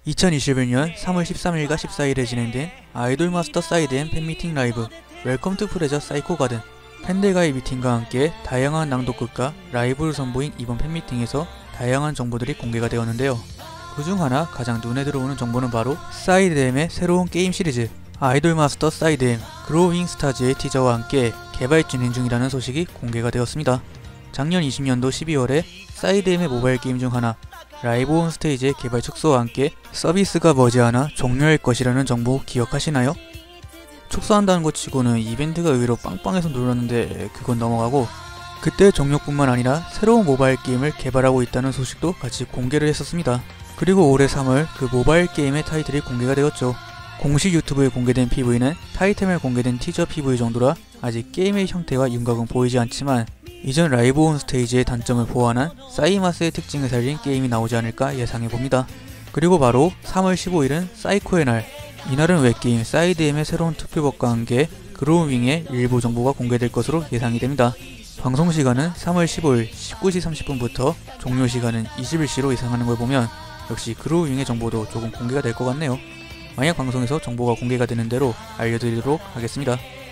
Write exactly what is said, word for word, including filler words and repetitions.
이천이십일 년 삼월 십삼일과 십사일에 진행된 아이돌 마스터 사이드엠 팬미팅 라이브 웰컴 투 프레저 사이코 가든. 팬들과의 미팅과 함께 다양한 낭독극과 라이브를 선보인 이번 팬미팅에서 다양한 정보들이 공개가 되었는데요. 그중 하나 가장 눈에 들어오는 정보는 바로 사이드엠의 새로운 게임 시리즈 아이돌 마스터 사이드엠 그로잉 스타즈의 티저와 함께 개발 진행 중이라는 소식이 공개가 되었습니다. 작년 이십 년도 십이월에 사이드엠의 모바일 게임 중 하나 라이브 온 스테이지의 개발 축소와 함께 서비스가 머지않아 종료할 것이라는 정보 기억하시나요? 축소한다는 것 치고는 이벤트가 의외로 빵빵해서 놀랐는데 그건 넘어가고, 그때 종료뿐만 아니라 새로운 모바일 게임을 개발하고 있다는 소식도 같이 공개를 했었습니다. 그리고 올해 삼월 그 모바일 게임의 타이틀이 공개가 되었죠. 공식 유튜브에 공개된 피브이는 타이틀에 공개된 티저 피브이 정도라 아직 게임의 형태와 윤곽은 보이지 않지만 이전 라이브 온 스테이지의 단점을 보완한 사이마스의 특징을 살린 게임이 나오지 않을까 예상해봅니다. 그리고 바로 삼월 십오일은 사이코의 날. 이날은 웹게임 사이드엠의 새로운 투표법과 함께 그로윙의 일부 정보가 공개될 것으로 예상이 됩니다. 방송 시간은 삼월 십오일 십구시 삼십분부터 종료 시간은 이십일시로 예상하는 걸 보면 역시 그로윙의 정보도 조금 공개가 될 것 같네요. 만약 방송에서 정보가 공개가 되는 대로 알려드리도록 하겠습니다.